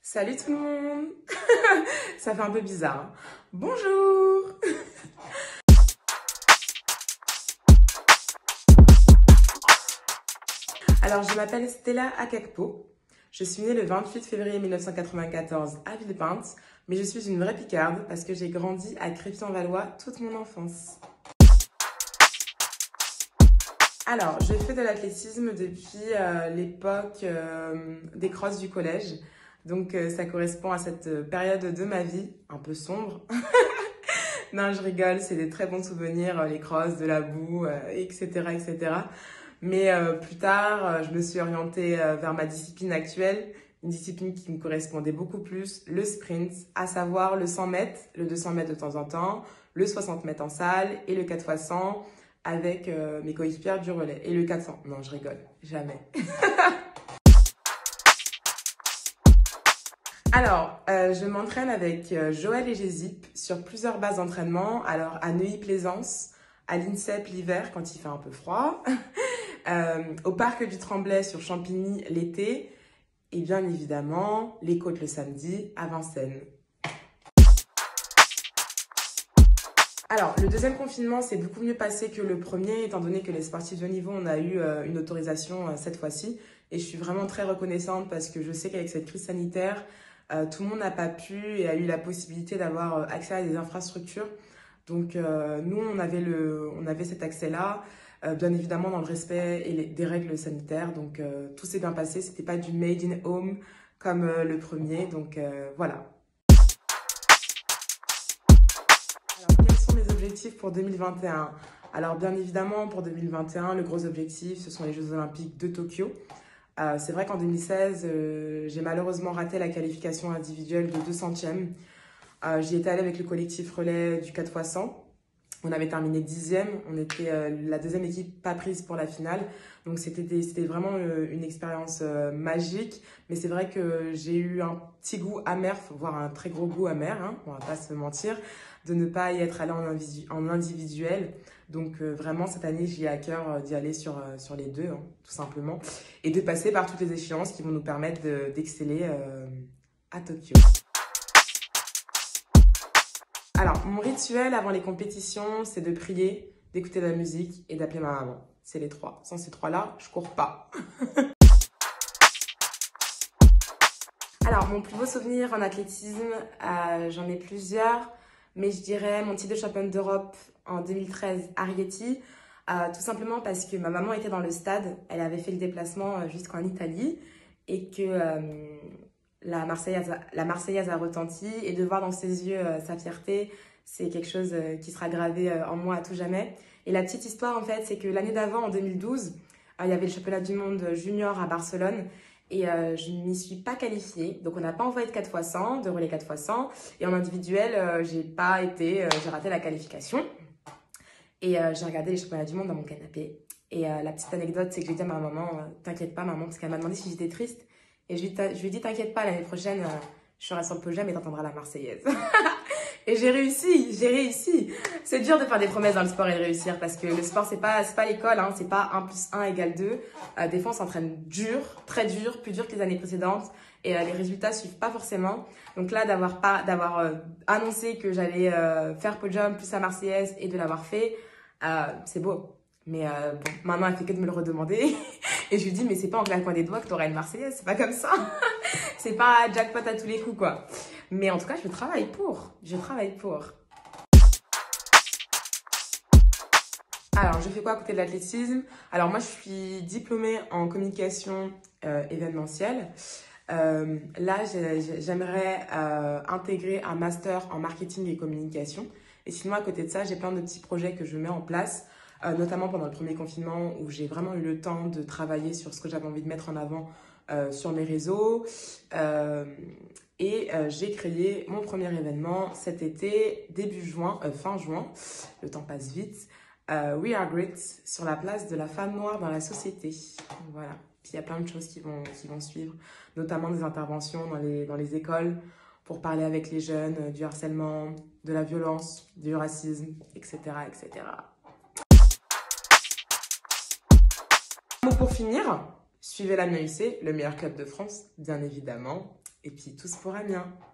Salut tout le monde. Ça fait un peu bizarre, hein. Bonjour. Alors, je m'appelle Stella Akakpo. Je suis née le 28 février 1994 à Villepinte, mais je suis une vraie picarde parce que j'ai grandi à Crépy-en-Valois toute mon enfance. Alors, je fais de l'athlétisme depuis l'époque des crosses du collège. Donc, ça correspond à cette période de ma vie, un peu sombre. Non, je rigole, c'est des très bons souvenirs, les crosses, de la boue, etc., etc. Mais plus tard, je me suis orientée vers ma discipline actuelle, une discipline qui me correspondait beaucoup plus, le sprint, à savoir le 100 mètres, le 200 mètres de temps en temps, le 60 mètres en salle et le 4x100 avec mes coéquipières du relais. Et le 400, non, je rigole, jamais. Alors, je m'entraîne avec Joël et Gésip sur plusieurs bases d'entraînement. Alors, à Neuilly-Plaisance, à l'INSEP l'hiver quand il fait un peu froid, au parc du Tremblay sur Champigny l'été, et bien évidemment, les côtes le samedi à Vincennes. Alors, le deuxième confinement s'est beaucoup mieux passé que le premier, étant donné que les sportifs de niveau, on a eu une autorisation cette fois-ci. Et je suis vraiment très reconnaissante parce que je sais qu'avec cette crise sanitaire, tout le monde n'a pas pu et a eu la possibilité d'avoir accès à des infrastructures. Donc, nous, on avait cet accès-là, bien évidemment dans le respect des règles sanitaires. Donc, tout s'est bien passé. C'était pas du made in home comme le premier. Donc, voilà. Alors, quels sont mes objectifs pour 2021? Alors, bien évidemment, pour 2021, le gros objectif, ce sont les Jeux Olympiques de Tokyo. C'est vrai qu'en 2016, j'ai malheureusement raté la qualification individuelle de 200e. J'y étais allée avec le collectif relais du 4x100. On avait terminé 10e. On était la deuxième équipe pas prise pour la finale. Donc, c'était vraiment une expérience magique. Mais c'est vrai que j'ai eu un petit goût amer, voire un très gros goût amer, hein, on va pas se mentir, de ne pas y être allée en individuel. Donc vraiment, cette année, j'ai à cœur d'y aller sur les deux, hein, tout simplement. Et de passer par toutes les échéances qui vont nous permettre d'exceller à Tokyo. Alors, mon rituel avant les compétitions, c'est de prier, d'écouter de la musique et d'appeler ma maman. C'est les trois. Sans ces trois-là, je cours pas. Alors, mon plus beau souvenir en athlétisme, j'en ai plusieurs. Mais je dirais mon titre de championne d'Europe en 2013 à Rieti, tout simplement parce que ma maman était dans le stade, elle avait fait le déplacement jusqu'en Italie et que la Marseillaise a retenti et de voir dans ses yeux sa fierté, c'est quelque chose qui sera gravé en moi à tout jamais. Et la petite histoire en fait, c'est que l'année d'avant, en 2012, il y avait le championnat du monde junior à Barcelone. Et je ne m'y suis pas qualifiée. Donc, on n'a pas envoyé de 4x100, de relais 4x100. Et en individuel, j'ai raté la qualification. Et j'ai regardé les championnats du monde dans mon canapé. Et la petite anecdote, c'est que j'ai dit à ma maman, t'inquiète pas maman, parce qu'elle m'a demandé si j'étais triste. Et je lui ai dit, t'inquiète pas, l'année prochaine, je serai sur le podium et t'entendras la Marseillaise. Et j'ai réussi. C'est dur de faire des promesses dans le sport et de réussir parce que le sport, c'est pas l'école, hein, c'est pas 1 + 1 = 2. Des fois, on s'entraîne dur, très dur, plus dur que les années précédentes et les résultats suivent pas forcément. Donc là, d'avoir annoncé que j'allais faire podium plus la Marseillaise et de l'avoir fait, c'est beau. Mais bon, maintenant, elle fait que de me le redemander. Et je lui dis, mais c'est pas en claquant des doigts que t'auras une Marseillaise, c'est pas comme ça. C'est pas jackpot à tous les coups, quoi. Mais en tout cas, je travaille pour. Alors, je fais quoi à côté de l'athlétisme? Alors, moi, je suis diplômée en communication événementielle. Là, j'aimerais intégrer un master en marketing et communication. Et sinon, à côté de ça, j'ai plein de petits projets que je mets en place, notamment pendant le premier confinement où j'ai vraiment eu le temps de travailler sur ce que j'avais envie de mettre en avant sur mes réseaux. J'ai créé mon premier événement cet été, fin juin, le temps passe vite, We Are Great, sur la place de la femme noire dans la société. Voilà. Puis il y a plein de choses qui vont suivre, notamment des interventions dans les écoles pour parler avec les jeunes du harcèlement, de la violence, du racisme, etc., etc. Pour finir, suivez la l'AMEUC, le meilleur club de France, bien évidemment. Et puis tous pour Amiens.